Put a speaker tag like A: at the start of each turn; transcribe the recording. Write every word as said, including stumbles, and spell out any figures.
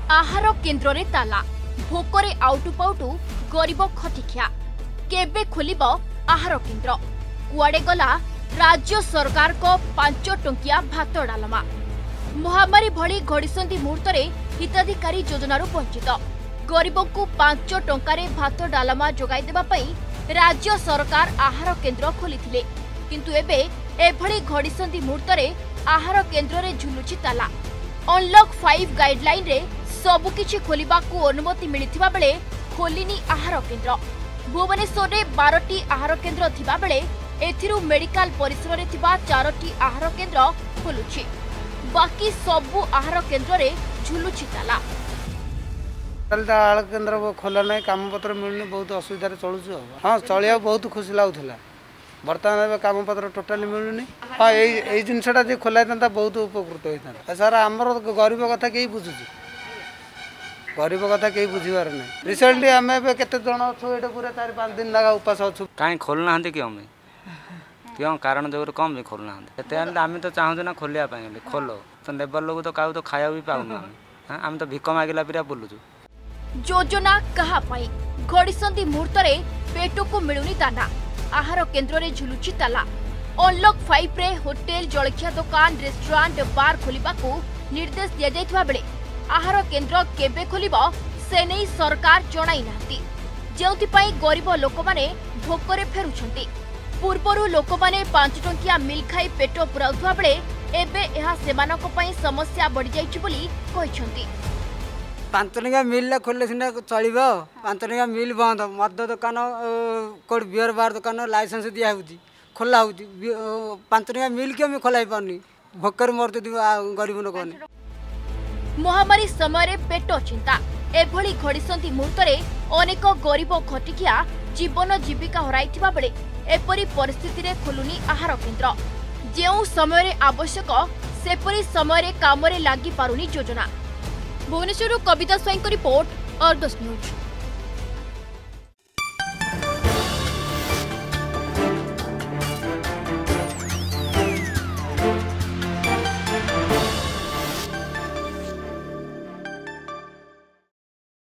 A: आहार केन्द्र रे ताला भोकरे आउटु पाउटु गरीब खटिखिया केबे खोलिब आहार केन्द्र कुआडे गला राज्य सरकार को पांच टंकिया भात डालमा महामारी भली घड़ीसंधि मुहूर्त हिताधिकारी योजनार वंचित गरीब को पांच टंकारे भात डालमा जोगाई देबा पई राज्य सरकार आहार केन्द्र खोलिथिले किंतु एबे एभली घड़ीसंधि मुहूर्त आहार केन्द्र रे झुलुची ताला अनलॉक फाइव गाइडलाइन रे सबुकिछि खोलिबाकू अनुमति मिलिथिबा बेले खोलिनी आहार केन्द्र भुवनेश्वर रे बारटी आहार केन्द्र थिबा बेले एथिरु मेडिकल परिसर रे थिबा चारोटी आहार केन्द्र खोलुछि बाकी सबु आहार केन्द्र रे झुलुछि ताला
B: आहार केन्द्र खोला ना काम पत्र मिलनी बहुत असुविधा चलुछु हाँ चलिया बहुत खुशी लगुला बर्तमान काम पत्र टोटाली मिलूनी हाँ यही जिनसा जी खोला था बहुत उपकृत होता सर आमर गरीब कथा कहीं बुझुँ गरीब कथा कहीं बुझार ना रिसेंटली आम केते जन अच्छे ये पूरा चार पाँच दिन लगा उपास अच्छु कहीं खोलना क्यों क्यों कारण जो कम खोलना आम तो चाहूँ ना खोलिया खोल तो लेबर लोग तो क्या तो खाया भी पाऊना आम तो भिक मागिला पिरा बुलुचु
A: योजना कहा घड़ीसंधि मुहूर्त पेट को मिलूनी दाना आहार केन्द्र रे झुलुची ताला अनलॉक फाइव रे होटेल जलखिया दुकान रेस्टोरेंट बार खोलिबा को निर्देश दिया जायथिबा बेले आहार केन्द्र केबे खोलिबो से नै सरकार जणाई नांती जेउथि पई गरीब लोक माने भोकरे फेरुछंती पूर्वरु लोक माने पांच टंकिया मिल खाई पेट पुराउथबा बेले एबे एहा सेमानक पई समस्या बढ़ी जायछि बोली कहिसंती
C: पांच टंकिया मिल खोलले सिना चलिबो पांच टंकिया मिल बंद मद दुकान कोड बियर बार दुकान लाइसेंस दिया होउची खोला होउची पांच टंकिया मिल के हम खोलाई पानी भोकर मरते गरीब लोक ने
A: महामारी समय पेट चिंता एभली घड़ीसंधि मुहूर्त अनेक गरीब खटिकिया जीवन जीविका हराइथिबा बेले एपरी परिस्थिति रे खोलुनी आहार केन्द्र जेउ समय आवश्यक सेपरी समय काम रे लागि पारुनी योजना Bhubaneswar Kavita Swain report Argus news.